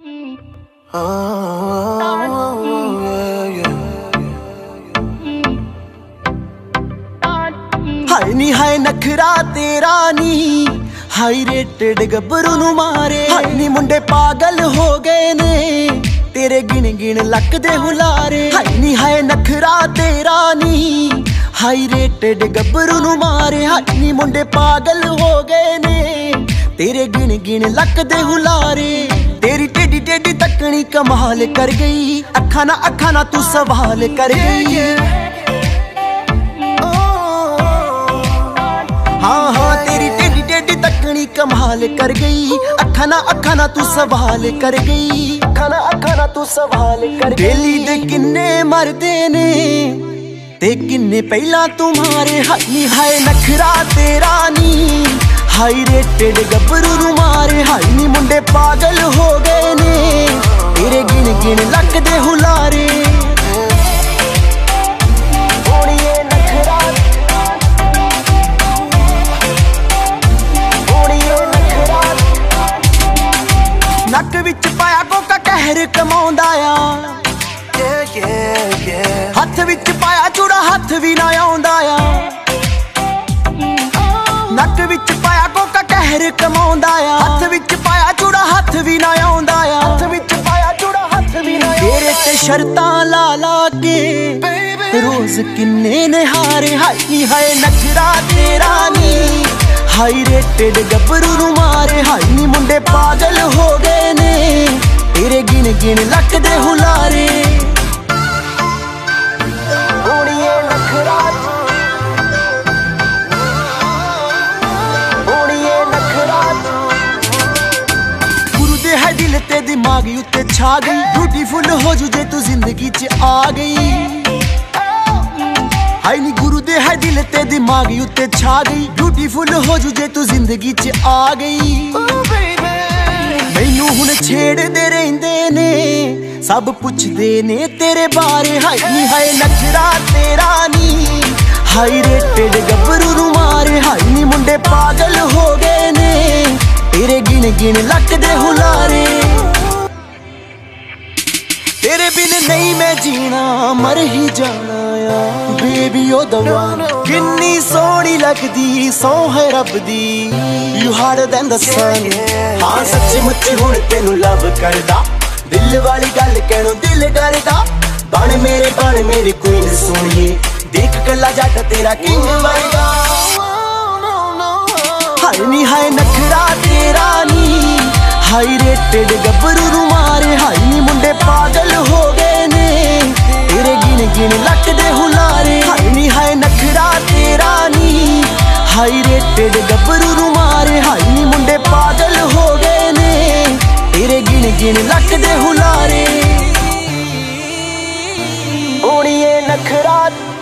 हाय नी हाय नखरा तेरा नी high rated गबरू नू मारे। हाय नी मुंडे पागल हो गए ने तेरे गिन गिन लक दे हुलारे। हाय नी हाय नखरा तेरा नी हाई रेटेड गबरू नू मारे। हाय नी मुंडे पागल हो गए ने तेरे गिन गिन लक दे हुलारे। तेरी टेडी टेडी तकनी कमाल कर गई, अखा ना तू सवाल कर गई। हाँ हाँ तेरी टेडी टेडी तकनी कमाल कर गई, अखा ना तू सवाल कर गई। अखा ना तू सवाल कर गई। बेली दे किन्ने मरदे ने ते किन्ने पहला तुम्हारे। हाय नी हाय नखरा तेरा नी हाई रेटेड गबरू नू मारे। हाय नी मुंडे पागल हो गए ने तेरे गिन गिन लक दे हुलारे। नक विच पाया कोका कहर कमाउंदा आ, हथ विच पाया चूड़ा हथ भी ना आउंदा आ। नक विच पाया कोका कहर कमाउंदा आ, हथ विच पाया चूड़ा हथ भी ना आउंदा आ। हथ विच पाया चूड़ा हथ भी ना तेरे ते शर्तां ला ला के रोज किन्ने ने हारे। हाय नी हाय नखरा तेरा नी हाई रेटेड गबरू नू मारे। हाय नी मुंडे पागल हो गए ने तेरे गिन गिन लक दे हुलारे। गुरु दे है दिल ते दिमाग उत्ते छा गई, ब्यूटीफुल हो जू जे तू जिंदगी च आ गई। हाय नी गुरु दे है दिल ते दिमाग उत्ते छा गई, ब्यूटीफुल हो जू जे तू जिंदगी च आ गई। मैनू हुण छेड़दे रहिंदे ने सब पुछदे ने तेरे बारे। हाय नी हाय नखरा तेरा नी हाई रेटेड गबरू नू मारे। हाय नी मुंडे पागल हो गए ने तेरे गिन गिन लक दे हुलारे। तेरे बिन नहीं मैं जीना मर ही जाना आ बेबी ओ दवा। किन्नी सोहनी लगदी सौ है रब दी, you harder than the sun. हाँ सच्ची मुच्ची हुण तेनू लव करदा, दिल वाली गल कहणों दिल डरदा। बन मेरी क्वीन सोहणीए, देख कला जट तेरा किंग बनदा। हाय नी हाय नखरा तेरा नी हाई रेटेड गबरू नू मारे। हाय नी मुंडे पागल हो गए ने तेरे गिन गिन लक दे हुलारे। हाय नी हाय नखरा तेरा नी हाई रेटेड गबरू नू मारे। हाय नी मुंडे पागल हो गए ने तेरे गिन गिन लक दे हुलारे। होणीए नखरा